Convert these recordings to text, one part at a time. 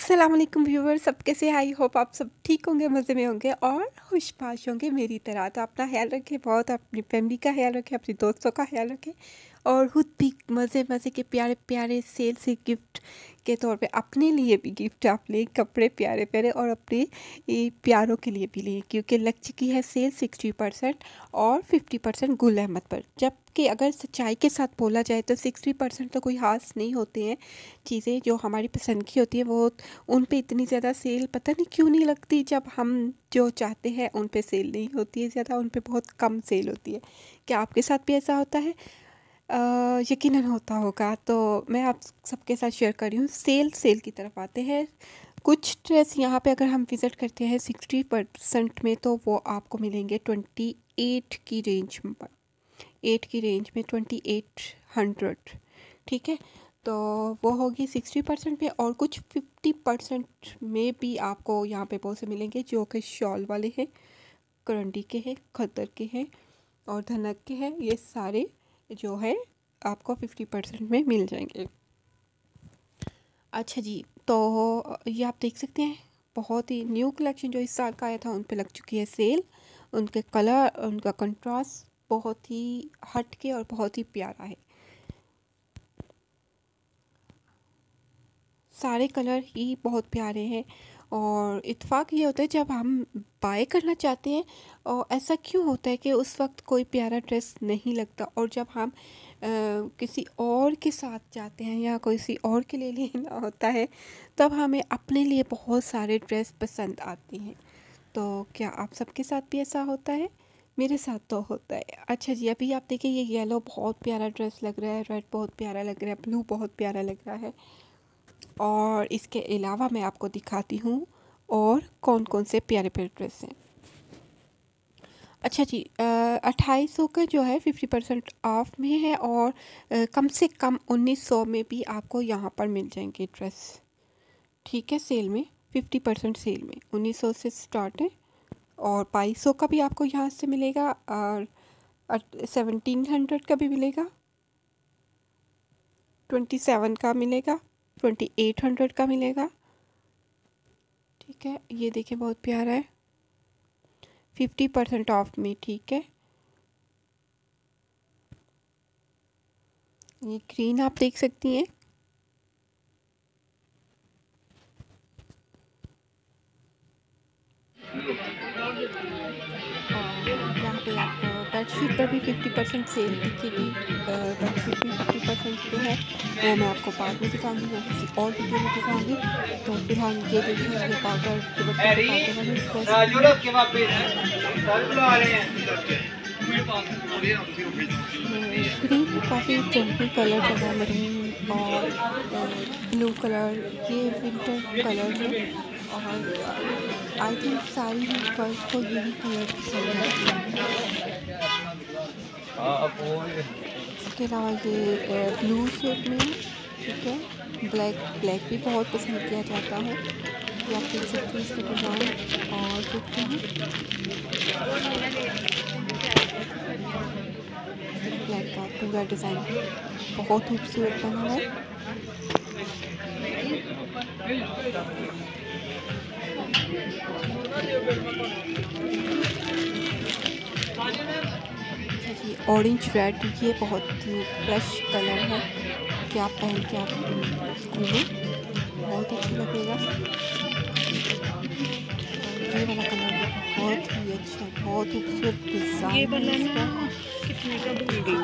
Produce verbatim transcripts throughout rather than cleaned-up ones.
अस्सलाम वालेकुम व्यूअर्स, सब कैसे? आई होप आप सब ठीक होंगे, मज़े में होंगे और खुशबाश होंगे मेरी तरह। तो अपना ख्याल रखें, बहुत अपनी फैमिली का ख्याल रखें, अपने दोस्तों का ख्याल रखें और खुद भी मज़े मज़े के प्यारे प्यारे सेल से गिफ्ट के तौर पे अपने लिए भी गिफ्ट आप लें, कपड़े प्यारे प्यारे, और अपने ये प्यारों के लिए भी लें, क्योंकि लग चुकी है सेल सिक्सटी परसेंट और फिफ्टी परसेंट गुल अहमद पर। जबकि अगर सच्चाई के साथ बोला जाए तो सिक्सटी परसेंट तो कोई खास नहीं होते हैं। चीज़ें जो हमारी पसंद की होती है वो उन पे इतनी ज़्यादा सेल पता नहीं क्यों नहीं लगती। जब हम जो चाहते हैं उन पे सेल नहीं होती है ज़्यादा, उन पे बहुत कम सेल होती है। क्या आपके साथ भी ऐसा होता है? अ, यकीनन होता होगा। तो मैं आप सबके साथ शेयर कर रही हूँ। सेल सेल की तरफ आते हैं। कुछ ड्रेस यहाँ पे अगर हम विज़िट करते हैं सिक्सटी परसेंट में, तो वो आपको मिलेंगे ट्वेंटी एट की रेंज पर, एट की रेंज में, ट्वेंटी एट हंड्रेड। ठीक है, तो वो होगी सिक्सटी परसेंट पे। और कुछ फिफ्टी परसेंट में भी आपको यहाँ पे बहुत से मिलेंगे, जो कि शॉल वाले हैं, करंडी के हैं, खद्दर के हैं और धनक के हैं। ये सारे जो है आपको फिफ्टी परसेंट में मिल जाएंगे। अच्छा जी, तो ये आप देख सकते हैं, बहुत ही न्यू कलेक्शन जो इस साल का आया था उन पे लग चुकी है सेल। उनके कलर, उनका कंट्रास्ट बहुत ही हट के और बहुत ही प्यारा है। सारे कलर ही बहुत प्यारे हैं और इत्तेफाक ये होता है जब हम बाय करना चाहते हैं, और ऐसा क्यों होता है कि उस वक्त कोई प्यारा ड्रेस नहीं लगता, और जब हम आ, किसी और के साथ जाते हैं या किसी और के लिए लेना होता है, तब हमें अपने लिए बहुत सारे ड्रेस पसंद आते हैं। तो क्या आप सबके साथ भी ऐसा होता है? मेरे साथ तो होता है। अच्छा जी, अभी आप देखिए, ये येलो बहुत प्यारा ड्रेस लग रहा है, रेड बहुत प्यारा लग रहा है, ब्लू बहुत प्यारा लग रहा है। और इसके अलावा मैं आपको दिखाती हूँ और कौन कौन से प्यारे प्यारे ड्रेस हैं। अच्छा जी, अट्ठाईस सौ का जो है फिफ्टी परसेंट ऑफ में है, और आ, कम से कम उन्नीस सौ में भी आपको यहाँ पर मिल जाएंगे ड्रेस। ठीक है, सेल में, फिफ्टी परसेंट सेल में उन्नीस सौ से स्टार्ट है, और बाईस सौ का भी आपको यहाँ से मिलेगा, और सेवनटीन हंड्रेड का भी मिलेगा, ट्वेंटी सेवन का मिलेगा, ट्वेंटी एट हंड्रेड का मिलेगा। ठीक है, ये देखिए बहुत प्यारा है, फिफ्टी परसेंट ऑफ में। ठीक है, ये ग्रीन आप देख सकती हैं। और यहाँ पे आपको बेडशीट पर भी फिफ्टी परसेंट सेल दिखेगी। बेडशीट भी फिफ्टी परसेंट पे है, वो मैं आपको बाद में दिखाऊंगी या किसी और वीडियो में दिखाऊंगी। तो फिलहाल ये देखिए, ये पाउडर दुपट्टे पे पाउडर वाली ड्रेस। ग्रीन काफ़ी ट्रेंडी कलर जो है, मरीन और ब्लू कलर, ये विंटर कलर है, और आई थिंक सारी ही गर्ल्स को यही कलर पसंद आती है। इसके अलावा ये ब्लू शेड में है। ठीक है, ब्लैक ब्लैक भी बहुत पसंद किया जाता है। ये आप देख सकते हैं इसका डिज़ाइन, और देखते हैं ब्लैक का पूरा डिज़ाइन बहुत खूबसूरत बना हुआ है। अच्छा जी, ऑरेंज रेड, ये बहुत फ्रेश कलर है कि आप पहन के आप घूमें, बहुत अच्छा लगेगा। और ये वाला कलर भी बहुत ही अच्छा, बहुत खूबसूरत डिज़ाइन है इसका। कितने का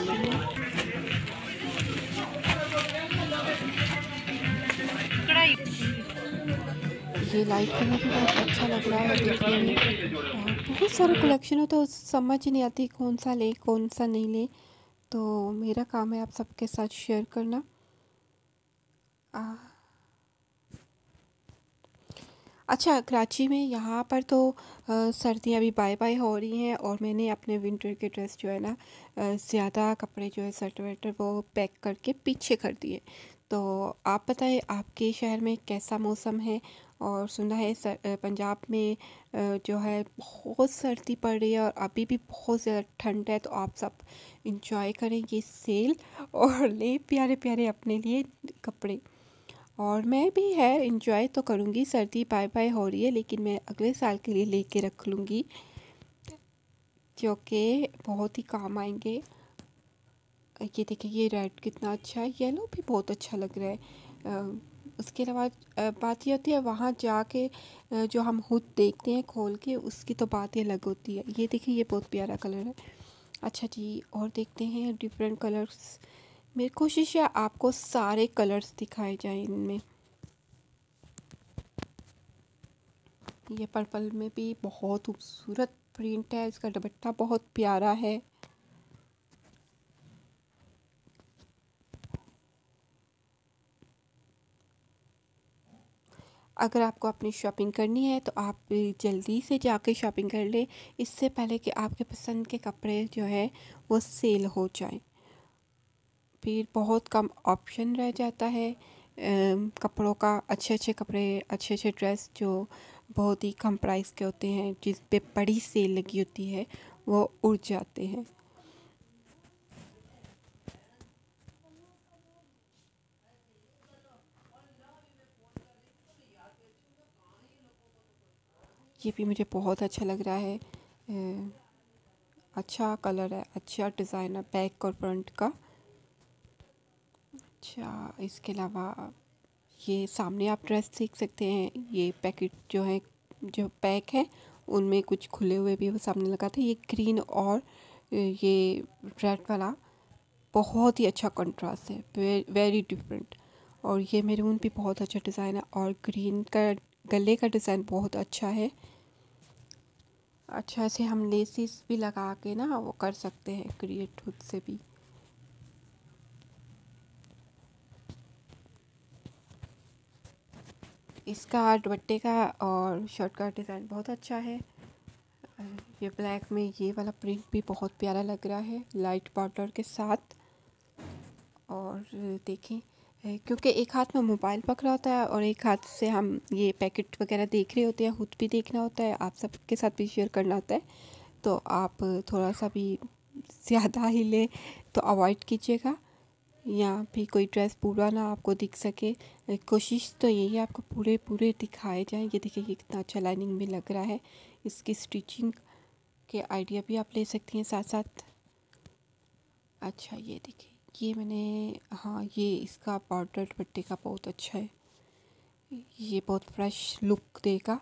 ये लाइट कलर भी बहुत अच्छा लग रहा है देखने में। और बहुत सारा कलेक्शन हो तो समझ ही नहीं आती कौन सा ले कौन सा नहीं ले, तो मेरा काम है आप सबके साथ शेयर करना। आ, अच्छा, कराची में यहाँ पर तो सर्दियाँ भी बाय बाय हो रही हैं, और मैंने अपने विंटर के ड्रेस जो है ना, ज़्यादा कपड़े जो है स्वेटर वेटर वो पैक करके पीछे कर दिए। तो आप बताएं आपके शहर में कैसा मौसम है? और सुना है सर, पंजाब में जो है बहुत सर्दी पड़ रही है और अभी भी बहुत ज़्यादा ठंड है। तो आप सब इंजॉय करें ये सेल और ले प्यारे प्यारे अपने लिए कपड़े। और मैं भी है इंजॉय तो करूँगी, सर्दी बाय बाय हो रही है लेकिन मैं अगले साल के लिए लेके रख लूँगी जो कि बहुत ही काम आएंगे। ये देखिए ये रेड कितना अच्छा है, येलो भी बहुत अच्छा लग रहा है। अ, उसके अलावा अ, बात ये होती है वहाँ जाके अ, जो हम खुद देखते हैं खोल के, उसकी तो बात ही अलग होती है। ये देखिए ये बहुत प्यारा कलर है। अच्छा जी, और देखते हैं डिफरेंट कलर्स। मेरी कोशिश है आपको सारे कलर्स दिखाए जाएं इनमें। ये पर्पल में भी बहुत खूबसूरत प्रिंट है, इसका दुपट्टा बहुत प्यारा है। अगर आपको अपनी शॉपिंग करनी है तो आप जल्दी से जाके शॉपिंग कर लें, इससे पहले कि आपके पसंद के कपड़े जो है वो सेल हो जाएं। फिर बहुत कम ऑप्शन रह जाता है अम, कपड़ों का। अच्छे अच्छे कपड़े, अच्छे अच्छे ड्रेस जो बहुत ही कम प्राइस के होते हैं, जिस पे बड़ी सेल लगी होती है, वो उड़ जाते हैं। ये भी मुझे बहुत अच्छा लग रहा है। अ, अच्छा कलर है, अच्छा डिज़ाइन है बैक और फ्रंट का। अच्छा, इसके अलावा ये सामने आप ड्रेस देख सकते हैं। ये पैकेट जो है, जो पैक है, उनमें कुछ खुले हुए भी वो सामने लगा था। ये ग्रीन और ये रेड वाला बहुत ही अच्छा कंट्रास्ट है, वे, वेरी डिफरेंट। और ये मैरून भी बहुत अच्छा डिज़ाइन है, और ग्रीन का गले का डिज़ाइन बहुत अच्छा है। अच्छा से हम लेसिस भी लगा के ना वो कर सकते हैं क्रिएट खुद से भी। इसका दुपट्टे का और शर्ट का डिज़ाइन बहुत अच्छा है। ये ब्लैक में ये वाला प्रिंट भी बहुत प्यारा लग रहा है लाइट बॉर्डर के साथ। और देखें, क्योंकि एक हाथ में मोबाइल पकड़ा होता है और एक हाथ से हम ये पैकेट वगैरह देख रहे होते हैं, खुद भी देखना होता है, आप सबके साथ भी शेयर करना होता है, तो आप थोड़ा सा भी ज़्यादा ही ले तो अवॉइड कीजिएगा, या फिर कोई ड्रेस पूरा ना आपको दिख सके। कोशिश तो यही है आपको पूरे पूरे दिखाए जाएं। ये देखिए ये कितना अच्छा लाइनिंग में लग रहा है। इसकी स्टिचिंग के आइडिया भी आप ले सकती हैं साथ साथ। अच्छा ये देखिए ये मैंने, हाँ ये इसका बॉर्डर दुपट्टे का बहुत अच्छा है, ये बहुत फ्रेश लुक देगा।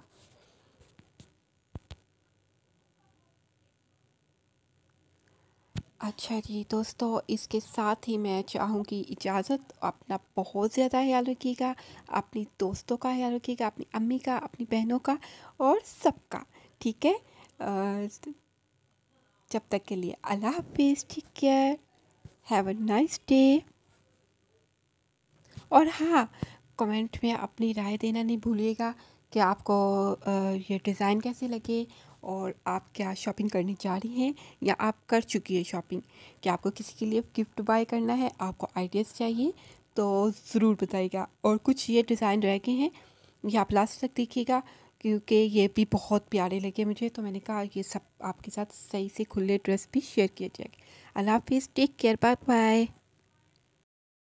अच्छा जी दोस्तों, इसके साथ ही मैं चाहूँगी इजाज़त। अपना बहुत ज़्यादा ख्याल रखिएगा, अपनी दोस्तों का ख्याल रखिएगा, अपनी अम्मी का, अपनी बहनों का, और सबका। ठीक है, अ, जब तक के लिए अल्लाह हाफिज़, take care, have a nice day. और हाँ, कमेंट में अपनी राय देना नहीं भूलिएगा कि आपको अ, ये डिज़ाइन कैसे लगे, और आप क्या शॉपिंग करने जा रही हैं या आप कर चुकी है शॉपिंग। क्या आपको किसी के लिए गिफ्ट बाय करना है, आपको आइडियाज़ चाहिए तो ज़रूर बताइएगा। और कुछ ये डिज़ाइन रह गए हैं, ये आप लास्ट तक देखिएगा, क्योंकि ये भी बहुत प्यारे लगे मुझे, तो मैंने कहा ये सब आपके साथ सही से खुले ड्रेस भी शेयर किया जाएगा। अल्लाह हाफिज़, टेक केयर, बाय बाय।